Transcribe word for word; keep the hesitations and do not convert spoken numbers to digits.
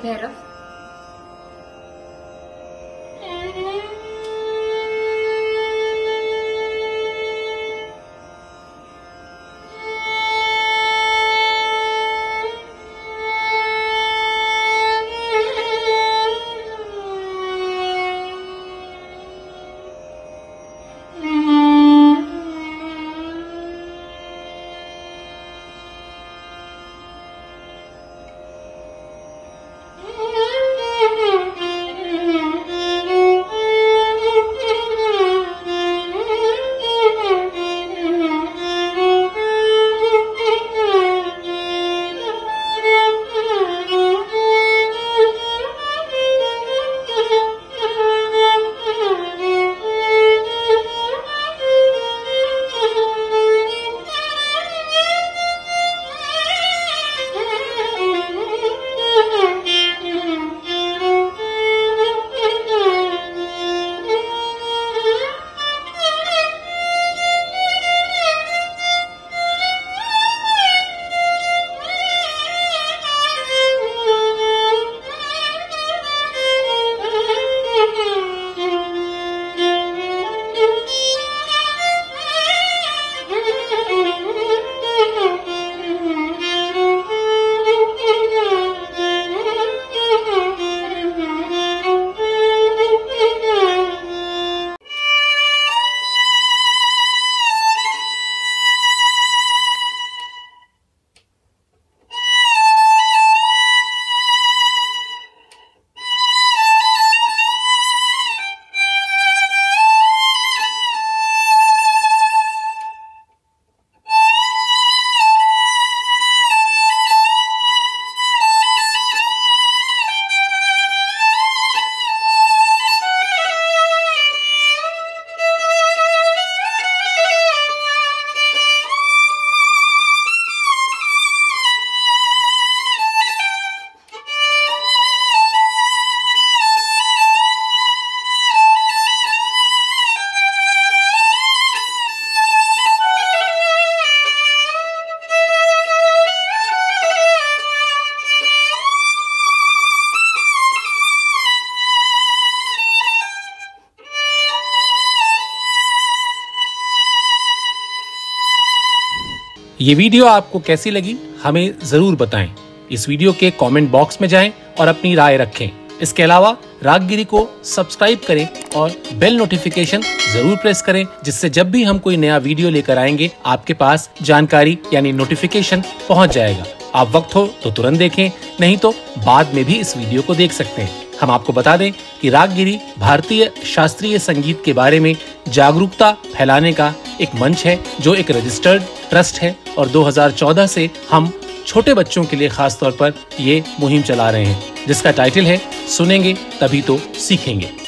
भैरव। ये वीडियो आपको कैसी लगी हमें जरूर बताएं। इस वीडियो के कमेंट बॉक्स में जाएं और अपनी राय रखें। इसके अलावा रागगिरी को सब्सक्राइब करें और बेल नोटिफिकेशन जरूर प्रेस करें, जिससे जब भी हम कोई नया वीडियो लेकर आएंगे आपके पास जानकारी यानी नोटिफिकेशन पहुंच जाएगा। आप वक्त हो तो तुरंत देखें, नहीं तो बाद में भी इस वीडियो को देख सकते हैं। हम आपको बता दें कि रागगिरी भारतीय शास्त्रीय संगीत के बारे में जागरूकता फैलाने का एक मंच है, जो एक रजिस्टर्ड ट्रस्ट है और दो हज़ार चौदह से हम छोटे बच्चों के लिए खास तौर पर ये मुहिम चला रहे हैं, जिसका टाइटल है सुनेंगे तभी तो सीखेंगे।